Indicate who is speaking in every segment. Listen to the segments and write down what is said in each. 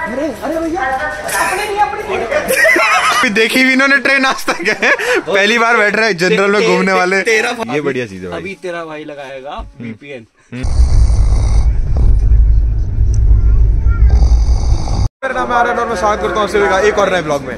Speaker 1: देखी भी इन्होंने ट्रेन आज तक है, पहली बार बैठ रहा है जनरल में घूमने वाले। ये बढ़िया चीज है भाई।
Speaker 2: अभी तेरा भाई लगाएगा VPN।
Speaker 1: मेरा नाम है आर्यन और मैं स्वागत करता हूँ सभी का एक और नए ब्लॉग में।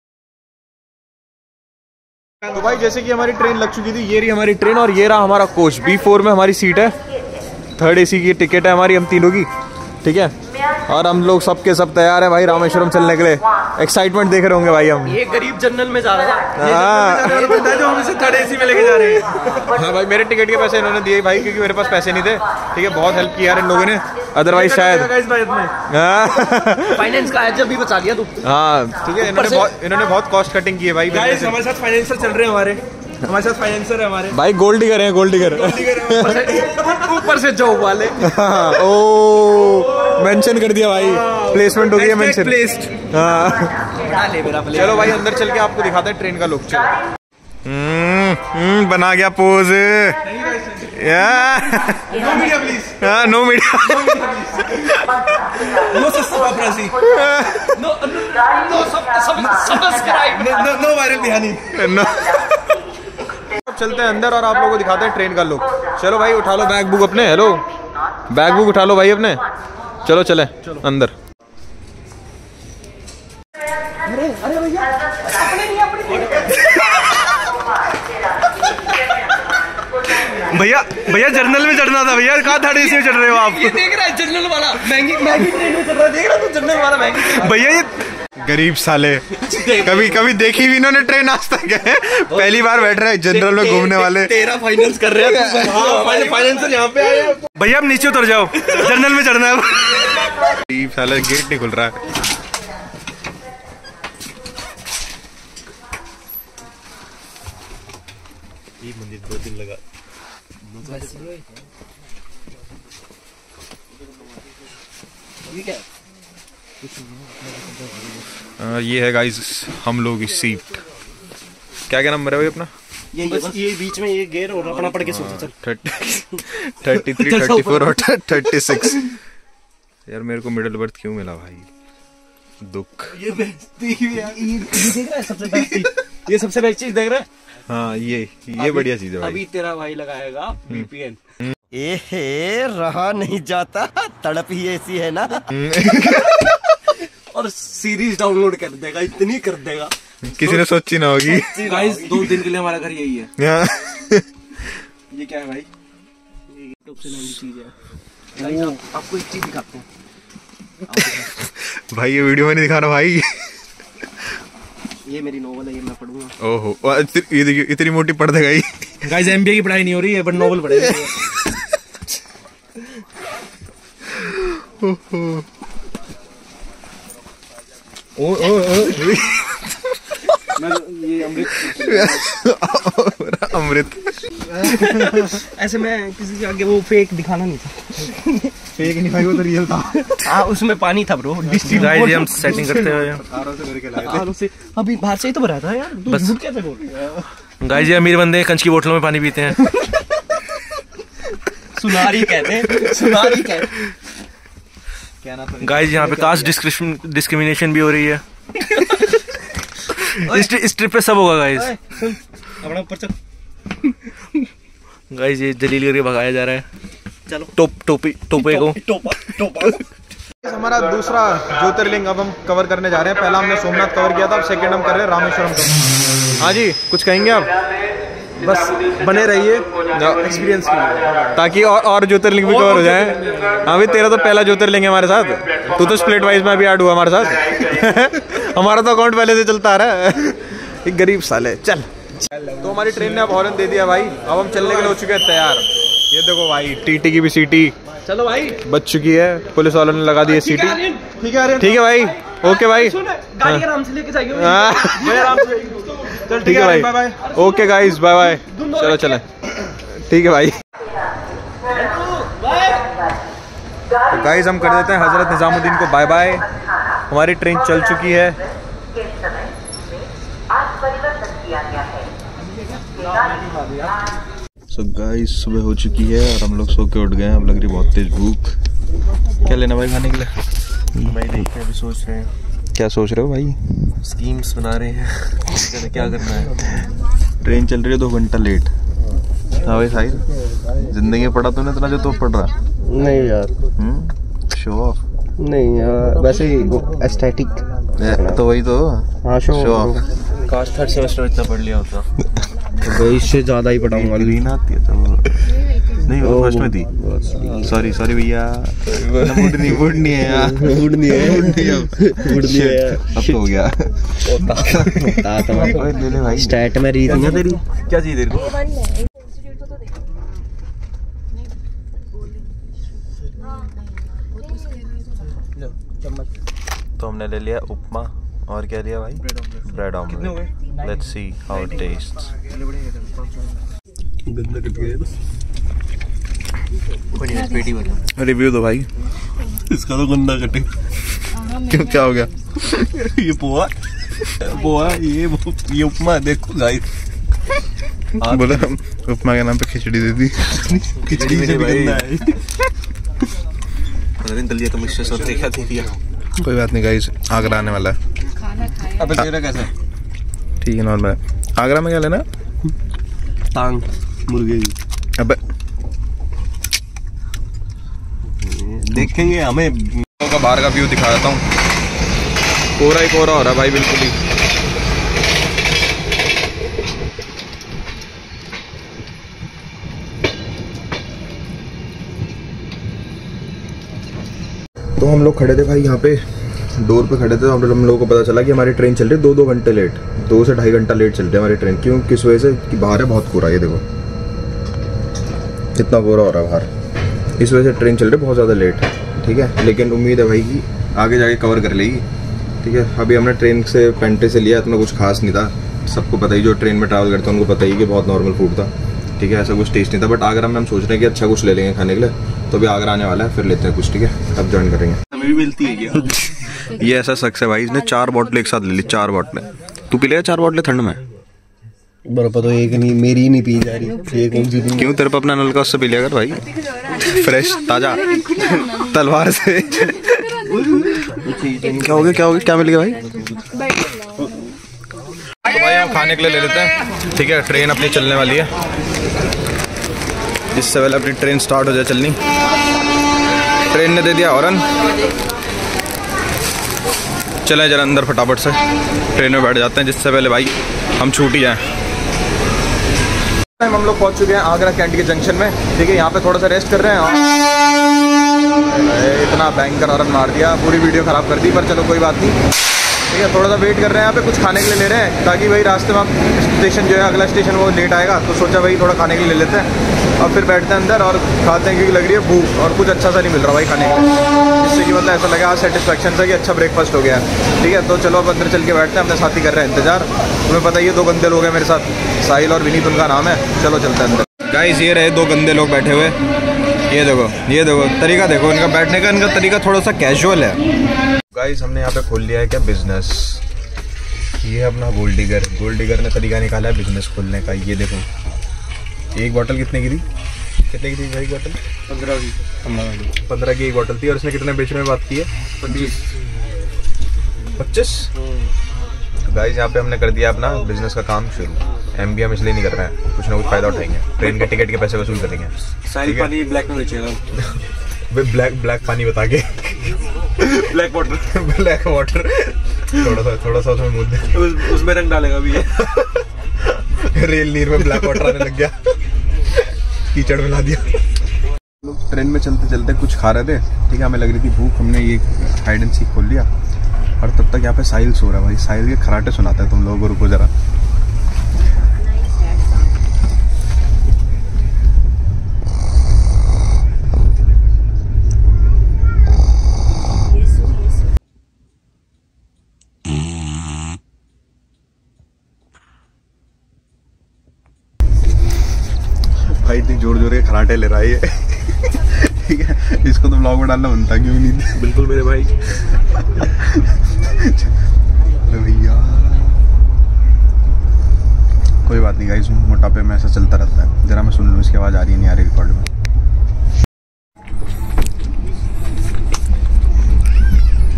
Speaker 1: तो भाई जैसे कि हमारी ट्रेन लग चुकी थी, ये रही हमारी ट्रेन और ये रहा हमारा कोच। B4 में हमारी सीट है, 3rd AC की टिकट है हमारी, हम तीनों की, ठीक है। और हम लोग सबके सब तैयार है भाई रामेश्वरम चलने के लिए। एक्साइटमेंट देख रहे होंगे भाई हम।
Speaker 2: ये गरीब जनरल में जा रहा था,
Speaker 1: जो हम इसे 3rd AC में लेके जा रहे हैं। हाँ भाई मेरे टिकट के पैसे इन्होंने दिए भाई, क्योंकि मेरे पास पैसे नहीं थे, ठीक है। बहुत हेल्प किया यार इन लोगों ने, अदरवाइज शायद
Speaker 2: फाइनेंस का एज भी बचा लिया तू।
Speaker 1: हाँ ठीक है, इन्होंने बहुत कॉस्ट कटिंग की है भाई।
Speaker 3: हमारे साथ फाइनेंसर चल रहे हैं, हमारे साथ फाइनेंसर है हमारे
Speaker 1: भाई। गोल्ड डिगर हैं, गोल्ड डिगर
Speaker 2: ऊपर से जॉब वाले।
Speaker 1: ओ मेंशन कर दिया भाई, प्लेसमेंट हो गया मेंशन। चलो भाई अंदर चल के आपको दिखाते हैं ट्रेन का लुक। चलो बना गया pose.
Speaker 3: No media please.
Speaker 1: No media.
Speaker 3: No subscribe. No viral बिहानी।
Speaker 1: चलते हैं अंदर और आप लोगों को दिखाते हैं ट्रेन का लुक। चलो भाई उठा लो बैग बुक अपने। हेलो बैग बुक उठा लो भाई अपने। चलो चले अंदर।
Speaker 2: अरे भैया
Speaker 3: भैया जर्नल में चढ़ना था भैया, कहाँ 3rd AC में चढ़ रहे हो आप?
Speaker 2: ये देख रहा है जनरल वाला महंगी ट्रेन में चढ़ रहा है, देख रहा है तू जनरल वाला महंगी।
Speaker 1: भैया ये गरीब साले, कभी देखी भी इन्होंने ट्रेन आज तक है, पहली बार बैठ रहा है जनरल में घूमने वाले।
Speaker 2: तेरा फाइनेंस कर रहे हैं।
Speaker 3: फाइनेंसर यहाँ पे आए। भैया आप नीचे उतर जाओ, जर्नल में चढ़ना है।
Speaker 1: गरीब साले, गेट नहीं खुल रहा है।
Speaker 3: ये मंदिर 2 दिन लगा।
Speaker 1: ये है गाइस हम लोग इस सीट। क्या क्या नंबर है भाई अपना?
Speaker 2: ये बीच में ये गेयर और अपना पढ़ के सोचो चल।
Speaker 1: 33, 34 और 36। यार मेरे को मिडिल बर्थ क्यों मिला भाई, दुख।
Speaker 2: ये देख रहा है सबसे बेस्ट चीज, ये सबसे बेस्ट चीज देख रहा है।
Speaker 1: हाँ ये बढ़िया चीज है भाई।
Speaker 2: अभी तेरा भाई लगाएगा VPN।
Speaker 4: एहे रहा नहीं जाता, तड़प ही ऐसी है ना।
Speaker 2: और सीरीज डाउनलोड कर देगा, इतनी कर देगा
Speaker 1: किसी ने सोची ना होगी।
Speaker 2: गाइस 2 दिन के लिए हमारा घर यही है। ये क्या है भाई? ये यूट्यूब से नई चीज है। गाइस आपको एक चीज दिखाते हैं।
Speaker 1: भाई ये वीडियो में नहीं दिखाना भाई।
Speaker 2: ये मेरी नोवेल है, ये मैं पढ़ूंगा।
Speaker 1: ओहो ये देखिए इतनी मोटी पढ़ देगा ये।
Speaker 3: गाइस MBA की पढ़ाई नहीं हो रही है, बट नोवेल पढ़ेगा।
Speaker 2: ये
Speaker 1: अमृत।
Speaker 2: ऐसे मैं किसी के आगे वो फेक दिखाना नहीं था।
Speaker 1: फेक नहीं भाई, वो तो रियल था।
Speaker 2: हाँ उसमें पानी था ब्रो।
Speaker 3: गाइस ये हम सेटिंग करते हैं।
Speaker 2: अभी बाहर से ही तो भरा था यार, बस झूठ कैसे बोल रहे हो?
Speaker 3: गाइस ये अमीर बंदे कंच की बोतलों में पानी पीते हैं।
Speaker 2: सुनारी कहते हैं, सुनारी कहते हैं।
Speaker 3: गाइस यहाँ पे कास्ट डिस्क्रिमिनेशन भी हो रही है। इस ट्रिप पे सब होगा गाइस।
Speaker 2: अपना ऊपर चल।
Speaker 3: गाइस ये जलील करके भगाया जा रहा है।
Speaker 2: चलो
Speaker 3: टोपे को।
Speaker 1: हमारा दूसरा ज्योतिर्लिंग अब हम कवर करने जा रहे हैं। पहला हमने सोमनाथ कवर किया था, अब सेकंड हम कर रहे हैं रामेश्वरम का। हाँ जी कुछ कहेंगे आप?
Speaker 3: बस बने रहिए एक्सपीरियंस के लिए,
Speaker 1: ताकि और ज्योतिर्लिंग भी कवर हो जाए। हाँ भाई तेरा तो पहला ज्योतिर्लिंग है हमारे साथ, तू तो स्प्लिट वाइज में भी ऐड हुआ हमारे साथ। हमारा तो अकाउंट पहले से चलता आ रहा है। एक गरीब साले। चल तो हमारी ट्रेन ने अब हॉर्न दे दिया भाई, अब हम चलने के लिए हो चुके हैं तैयार। ये देखो भाई TT की भी सीटी
Speaker 2: चलो भाई
Speaker 1: बच चुकी है, पुलिस वालों ने लगा दी है सीटी। ठीक है भाई, ओके भाई।
Speaker 2: गाड़ी आराम से लेके जाइए।
Speaker 1: ठीक है भाई, ओके गाइस बाय बाय। चलो चले, ठीक है भाई। तो गाइस हम कर देते हैं हजरत निजामुद्दीन को बाय बाय। हमारी ट्रेन चल चुकी है। सो गाइस सुबह हो चुकी है और हम लोग सो के उठ गए हैं। अब लग रही बहुत तेज भूख। क्या लेना भाई खाने के लिए?
Speaker 2: भाई देखते हैं, अभी सोच रहे हैं।
Speaker 1: क्या सोच रहे हो भाई?
Speaker 2: स्कीम्स बना रहे हैं क्या करना है।
Speaker 1: ट्रेन चल रही है 2 घंटा लेट। हाँ भाई साहिल, जिंदगी में पढ़ा तूने इतना जो तू पढ़ रहा?
Speaker 4: नहीं यार,
Speaker 1: शो ऑफ
Speaker 4: नहीं यार, वैसे ही एस्थेटिक।
Speaker 1: तो वही तो।
Speaker 4: हाँ, शो ऑफ।
Speaker 2: काश 3rd सेमेस्टर इतना पढ़ लिया होता।
Speaker 4: तो इससे ज्यादा ही पढ़ाऊंगा।
Speaker 1: ग्रीन आती है तो नहीं, वो फर्स्ट में थी। सॉरी सॉरी भैया, मूड नहीं है यार।
Speaker 4: मूड नहीं है।
Speaker 1: अब तो हो गया। ले ले भाई।
Speaker 4: स्टैट में रीडिंग है तेरी।
Speaker 1: क्या चाहिए तेरे को? तो हमने ले लिया उपमा और क्या लिया भाई? Bread omelette. Let's see how it tastes. Review दो भाई।
Speaker 2: इसका तो गंदा कटे।
Speaker 1: क्यों, क्या हो गया?
Speaker 2: ये पोहा ये उपमा देखो गाइस।
Speaker 1: बोला उपमा के नाम पे खिचड़ी दे दी।
Speaker 2: खिचड़ी से भी गंदा है। दलिया का मिक्सचर सब देखा दे दिया।
Speaker 1: कोई बात नहीं गाइस, आगरा आने वाला है।
Speaker 2: अबे तेरा कैसा?
Speaker 1: ठीक है, नॉर्मल है। आगरा में क्या लेना?
Speaker 2: टांग मुर्गे की।
Speaker 1: अबे
Speaker 2: देखेंगे हमें।
Speaker 1: का बाहर का व्यू दिखा देता हूँ। कोहरा ही कोहरा हो रहा है भाई, बिल्कुल ही। तो हम लोग खड़े थे भाई यहाँ पे, डोर पे खड़े थे। तो हम लोगों को पता चला कि हमारी ट्रेन चल रही है 2 घंटे लेट। 2 से 2.5 घंटा लेट चल रही है हमारी ट्रेन। क्यों, किस वजह से? कि बाहर है बहुत कोहरा, ये देखो कितना कोहरा हो रहा है बाहर। इस वजह से ट्रेन चल रही है बहुत ज़्यादा लेट। ठीक है, लेकिन उम्मीद है भाई कि आगे जाके कवर कर लेगी। ठीक है, अभी हमने ट्रेन से पेंटे से लिया, इतना कुछ खास नहीं था। सबको पता ही, जो ट्रेन में ट्रैवल करते हैं उनको पता ही कि बहुत नॉर्मल फूड था। ठीक है, ऐसा कुछ टेस्ट नहीं था। बट आगरा में हम सोच रहे हैं कि अच्छा कुछ ले लेंगे खाने के लिए। तो अभी आगरा आने वाला है, फिर लेते हैं कुछ। ठीक है, अब ज्वाइन करेंगे।
Speaker 2: हमें भी मिलती है क्या?
Speaker 1: ये ऐसा शख्स है भाई, इसने 4 बॉटल एक साथ ले ली। 4 बॉटलें। तू पी लेगा 4 बॉटलें ठंड में?
Speaker 4: बर्फ तो एक नहीं, मेरी ही नहीं पी जा रही। एक उनकी भी।
Speaker 1: क्यों, तेरे पे अपना नल का उससे पी लिया कर भाई, फ्रेश ताजा तलवार से। क्या हो गया, क्या हो गया, क्या मिल गया भाई? तो भाई हम खाने के लिए ले लेते हैं। ठीक है, ट्रेन अपनी चलने वाली है। इससे पहले अपनी ट्रेन स्टार्ट हो जाए चलनी। ट्रेन ने दे दिया हॉर्न। चले जरा अंदर फटाफट से, ट्रेन में बैठ जाते हैं जिससे पहले भाई हम छूट ही जाएं। हम लोग पहुंच चुके हैं आगरा कैंट के जंक्शन में। ठीक है, यहाँ पे थोड़ा सा रेस्ट कर रहे हैं। इतना बैंकर हॉर्न मार दिया, पूरी वीडियो खराब कर दी, पर चलो कोई बात नहीं। ठीक है, थोड़ा सा वेट कर रहे हैं यहाँ पे, कुछ खाने के लिए ले रहे हैं ताकि भाई रास्ते में स्टेशन जो है अगला स्टेशन वो लेट आएगा। तो सोचा भाई थोड़ा खाने के लिए ले लेते हैं और फिर बैठते हैं अंदर और खाते हैं, क्योंकि लग रही है भूख और कुछ अच्छा सा नहीं मिल रहा भाई खाने के लिए, जिससे कि मतलब ऐसा लगा आज सेटिस्फेक्शन से कि अच्छा ब्रेकफास्ट हो गया है। ठीक है, तो चलो अब अंदर चल के बैठते हैं। अपने साथी कर रहे हैं इंतजार। तुम्हें पता ही है 2 गंदे लोग हैं मेरे साथ, साहिल और विनीत उनका नाम है। चलो चलते हैं अंदर। गाइस ये रहे 2 गंदे लोग बैठे हुए। ये देखो तरीका देखो इनका बैठने का। इनका तरीका थोड़ा सा कैजुअल है। गाइस हमने यहाँ पे खोल लिया है क्या बिजनेस। ये है अपना गोल्ड डिगर ने तरीका निकाला है बिजनेस खोलने का। ये देखो, एक बोतल कितने की थी? कितने की थी भाई बोतल? 15 की एक बोतल थी। और इसने कितने बेचने में बात की है? 25। तो गाइस यहाँ पे हमने कर दिया अपना बिजनेस का काम शुरू। MBA हम इसलिए नहीं कर रहे हैं, कुछ ना कुछ फायदा उठाएंगे। ट्रेन के टिकट के पैसे वसूल करेंगे।
Speaker 2: साहिल पानी ब्लैक में बेचेगा।
Speaker 1: ब्लैक पानी बता के
Speaker 2: ब्लैक
Speaker 1: वाटर थोड़ा सा उसमें मुद्दे
Speaker 2: उसमें रंग डालेगा भी ये।
Speaker 1: रेल नीर में ब्लैक वाटर आने लग गया, कीचड़ मिला दिया। लोग ट्रेन में चलते चलते कुछ खा रहे थे। ठीक है, हमें लग रही थी भूख। हमने ये हाइड एंड सीक खोल लिया और तब तक यहाँ पे साहिल सो रहा है भाई। साहिल के खराटे सुनाता है तुम लोगों को, रुको जरा। भाई इतनी जोर जोर के खराटे ले रहा है ये। ठीक है, इसको तो ब्लॉग में डालना बनता क्यों नहीं?
Speaker 2: बिल्कुल मेरे भाई।
Speaker 1: भैया कोई बात नहीं गाइस, मोटापे में ऐसा चलता रहता है। जरा मैं सुन लूँ इसकी आवाज़ आ रही है नहीं आ रही रिकॉर्ड में।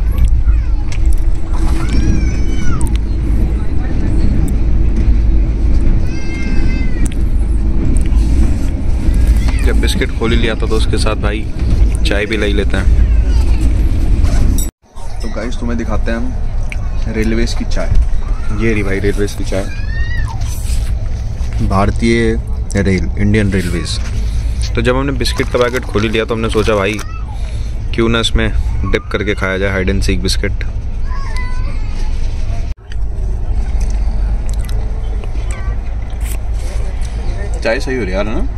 Speaker 1: बिस्किट खोल ही लिया था तो उसके साथ भाई चाय भी ले लेते हैं। तो गाइस तुम्हें दिखाते हैं हम रेलवेज की चाय। ये रही भाई रेलवेज की चाय, भारतीय रेल, इंडियन रेलवेज। तो जब हमने बिस्किट का पैकेट खोल ही लिया तो हमने सोचा भाई क्यों ना इसमें डिप करके खाया जाए हाइड एंड सीक बिस्किट। चाय सही हो रही यार, है ना?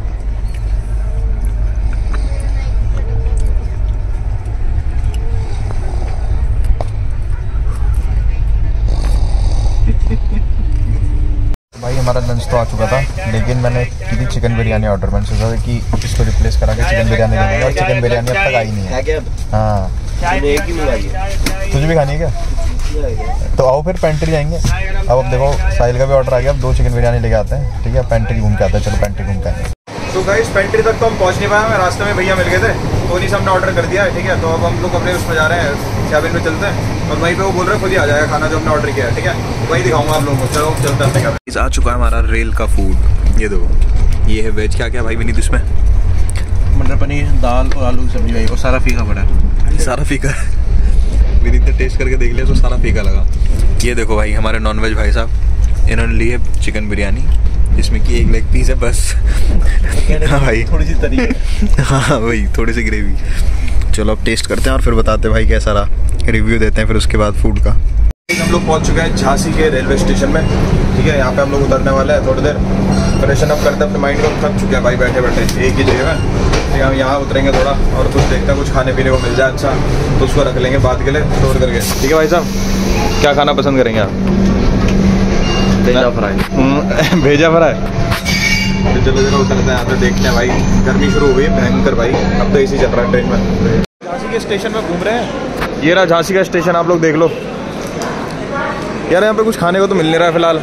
Speaker 1: भाई हमारा लंच तो आ चुका था, लेकिन मैंने की थी चिकन बिरयानी ऑर्डर। मैंने सोचा था कि इसको रिप्लेस करा के चिकन बिरयानी ले लेंगे, और चिकन बिरयानी अब तक आई नहीं है। हाँ तुझे भी खानी है क्या? तो आओ फिर पेंट्री जाएंगे। अब देखो साहिल का भी ऑर्डर आ गया, अब 2 चिकन बिरयानी लेके आते हैं, ठीक है? पेंट्री घूम के आते हैं, चलो पेंट्री घूम के आएंगे। तो गाइस पेंट्री तक तो हम पहुंच नहीं पाए, रास्ते में भैया मिल गए थे तो उन्हीं से हमने ऑर्डर कर दिया है, ठीक है? तो अब हम लोग अपने उसमें जा रहे हैं, कैबिन में चलते हैं और वहीं पे वो बोल रहे हैं खुद ही आ जाएगा खाना जो हमने ऑर्डर किया है, ठीक है? वही दिखाऊंगा आप लोगों को। चलो चलते हैं। आ चुका है हमारा रेल का फूड, ये देखो। ये है वेज। क्या क्या भाई विनीत इसमें?
Speaker 2: मटर पनीर, दाल और आलू की सब्जी भाई, और सारा फीका पड़ा है।
Speaker 1: सारा फीका विनीत ने टेस्ट करके देख लिया तो सारा फीका लगा। ये देखो भाई हमारे नॉनवेज भाई साहब, इन्होंने ली है चिकन बिरयानी जिसमें कि 1 लेग पीस है बस। हाँ भाई
Speaker 2: थोड़ी सी तरी।
Speaker 1: हाँ वही थोड़ी सी ग्रेवी। चलो अब टेस्ट करते हैं और फिर बताते हैं भाई कैसा रहा, रिव्यू देते हैं फिर उसके बाद फूड का। हम लोग पहुंच चुके हैं झांसी के रेलवे स्टेशन में, ठीक है? यहाँ पे हम लोग उतरने वाले हैं, थोड़ी देर फ्रेशन अप करते हैं अपने माइंड को। थक चुके हैं भाई बैठे बैठे एक ही जगह में, ठीक है? हम यहाँ उतरेंगे थोड़ा और कुछ देखते हैं, कुछ खाने पीने को मिल जाए अच्छा तो उसको रख लेंगे बाद के लिए स्टोर करके, ठीक है भाई साहब? क्या खाना पसंद करेंगे आप?
Speaker 2: भेजा फ्राई।
Speaker 1: भेजा फ्राई। तो चलो जरा उतरते हैं, यहाँ पे देखते हैं भाई। गर्मी शुरू हो गई भयंकर भाई, अब तो एसी चल रहा है ट्रेन में। झांसी के स्टेशन में घूम रहे हैं, ये रहा झांसी का स्टेशन, आप लोग देख लो यार। यहाँ पे कुछ खाने को तो मिल नहीं रहा है फिलहाल।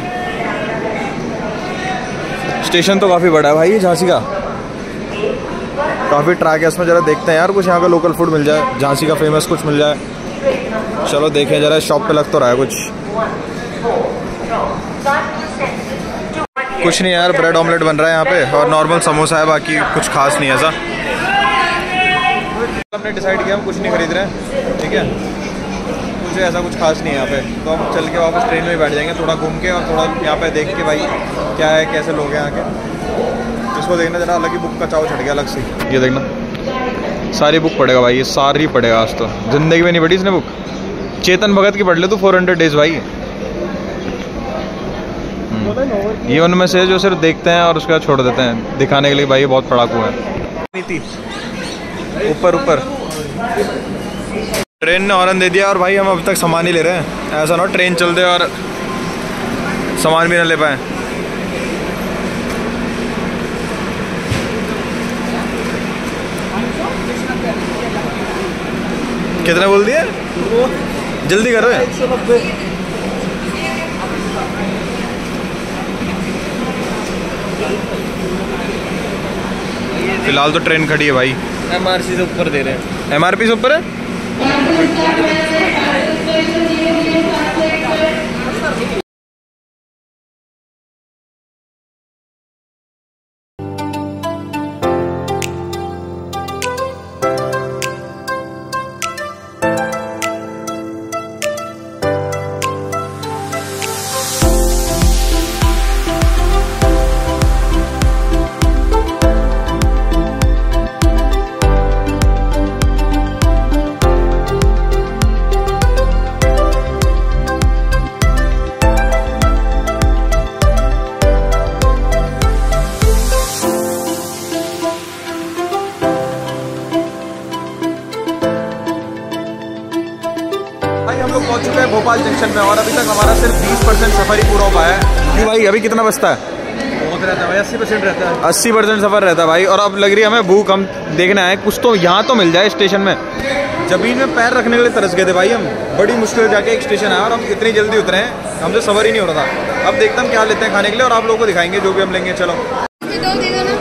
Speaker 1: स्टेशन तो काफ़ी बड़ा है भाई झांसी का, काफ़ी ट्रैक है इसमें। जरा देखते हैं यार कुछ यहाँ का लोकल फूड मिल जाए, झांसी का फेमस कुछ मिल जाए। चलो देखें जरा, शॉप पे लग तो रहा है कुछ नहीं यार। ब्रेड ऑमलेट बन रहा है यहाँ पे और नॉर्मल समोसा है, बाकी कुछ खास नहीं है ऐसा। हमने डिसाइड किया हम कुछ नहीं खरीद रहे हैं, ठीक है? कुछ ऐसा कुछ खास नहीं है यहाँ पे, तो हम चल के वापस ट्रेन में बैठ जाएंगे, थोड़ा घूम के और थोड़ा यहाँ पे देख के भाई क्या है कैसे लोग हैं यहाँ के। इसको देखना जरा, अलग ही बुक का चाव चढ़ गया अलग से। ये देखना सारी बुक पढ़ेगा भाई, ये सारी पढ़ेगा। आज तो जिंदगी में नहीं पढ़ी इसने बुक। चेतन भगत की पढ़ ले तू, 400 डेज भाई। ये उनमें से जो सिर्फ देखते हैं और उसके बाद छोड़ देते हैं दिखाने के लिए भाई, ये बहुत पढ़ाकू है। ऊपर ऊपर ट्रेन ने हॉर्न दे दिया और भाई हम अब तक सामान ही ले रहे हैं। ऐसा ना हो ट्रेन चल दे और सामान भी ना ले पाए। कितना बोल दिया? जल्दी कर रहे हैं। फिलहाल तो ट्रेन खड़ी है भाई।
Speaker 2: MRC से ऊपर दे रहे हैं।
Speaker 1: MRP से ऊपर है? पहुंच चुके हैं भोपाल जंक्शन में और अभी तक हमारा सिर्फ 20% सफर ही पूरा हो पाया है। क्यों भाई अभी कितना बचता है?
Speaker 2: बहुत रहता है भाई, 80% रहता है।
Speaker 1: 80% सफर रहता है भाई। और अब लग रही है हमें भूख, हम देखना है कुछ तो यहाँ तो मिल जाए स्टेशन में। जमीन में पैर रखने के लिए तरस गए थे भाई हम, बड़ी मुश्किल जाके एक स्टेशन आया और हम इतनी जल्दी उतरे हैं, हमसे सफर ही नहीं हो रहा था। अब देखते हम क्या लेते हैं खाने के लिए और आप लोगों को दिखाएंगे जो भी हम लेंगे। चलो
Speaker 5: दो दे दो ना।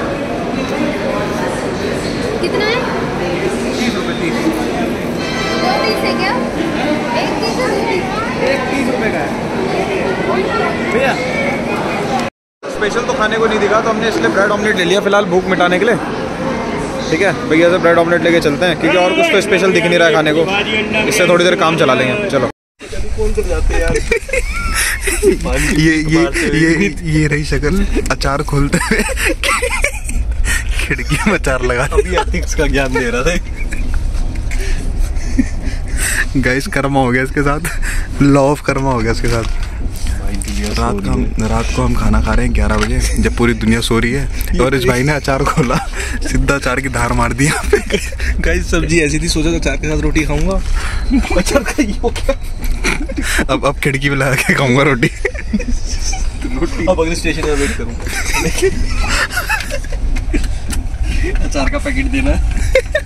Speaker 5: कितना है?
Speaker 2: 30 रुपये 30।
Speaker 5: 2 30 है क्या? 1 30 है?
Speaker 2: 1 30 रुपये का है भैया।
Speaker 1: स्पेशल तो खाने को नहीं दिखा तो हमने इसलिए ब्रेड ऑमलेट ले लिया फिलहाल भूख मिटाने के लिए। ठीक है, भैया से ब्रेड ऑमलेट लेके चलते हैं क्योंकि और कुछ तो स्पेशल दिख नहीं रहा है खाने को, इससे थोड़ी देर काम चला लेंगे। चलो
Speaker 6: ये रही शक्ल अचार खोलते हुए खिड़की में अचार लगा।
Speaker 2: अभी एथिक्स का ज्ञान दे रहा था।
Speaker 6: गाइस कर्मा हो गया इसके साथ, लॉ ऑफ कर्मा हो गया इसके साथ। रात को हम खाना खा रहे हैं 11 बजे जब पूरी दुनिया सो रही है, और इस भाई ने अचार खोला, सीधा अचार की धार मार दी यहाँ पे।
Speaker 3: गाइस सब्जी ऐसी थी, सोचा अचार के साथ रोटी खाऊंगा, अचार खाई हो क्या।
Speaker 6: अब खिड़की पे लगा के खाऊंगा रोटी।
Speaker 2: अब अगले स्टेशन में वेट करूँ। अचार का पैकेट देना।